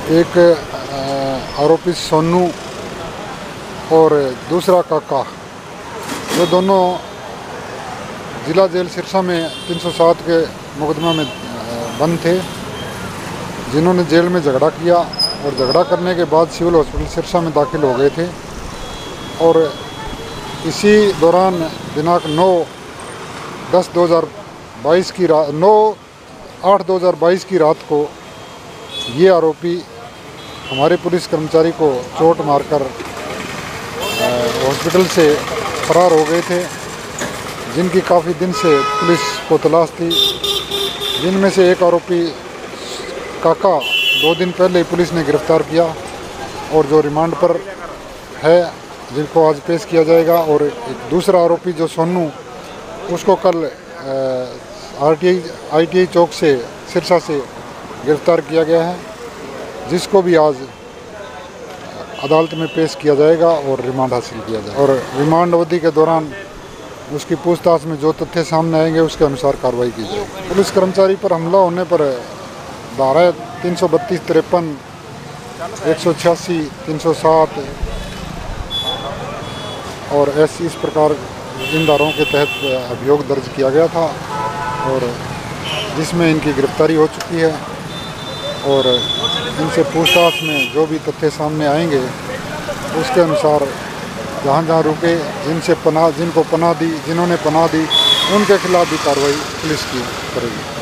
एक आरोपी सोनू और दूसरा काका, ये दोनों जिला जेल सिरसा में 307 के मुकदमा में बंद थे, जिन्होंने जेल में झगड़ा किया और झगड़ा करने के बाद सिविल हॉस्पिटल सिरसा में दाखिल हो गए थे। और इसी दौरान दिनांक 9/10/2022 की रात 9/8/2022 की रात को ये आरोपी हमारे पुलिस कर्मचारी को चोट मारकर हॉस्पिटल से फरार हो गए थे, जिनकी काफ़ी दिन से पुलिस को तलाश थी। जिनमें से एक आरोपी काका 2 दिन पहले ही पुलिस ने गिरफ्तार किया और जो रिमांड पर है, जिनको आज पेश किया जाएगा। और एक दूसरा आरोपी जो सोनू, उसको कल ITI चौक से सिरसा से गिरफ्तार किया गया है, जिसको भी आज अदालत में पेश किया जाएगा और रिमांड हासिल किया जाएगा। और रिमांड अवधि के दौरान उसकी पूछताछ में जो तथ्य सामने आएंगे उसके अनुसार कार्रवाई की जाएगी। पुलिस कर्मचारी पर हमला होने पर धारा 332, 53, 186, 307 और इस प्रकार इन धाराओं के तहत अभियोग दर्ज किया गया था और जिसमें इनकी गिरफ्तारी हो चुकी है। और इनसे पूछताछ में जो भी तथ्य सामने आएंगे उसके अनुसार जहाँ जहाँ रुके, जिनको पनाह दी, उनके खिलाफ भी कार्रवाई पुलिस की करेगी।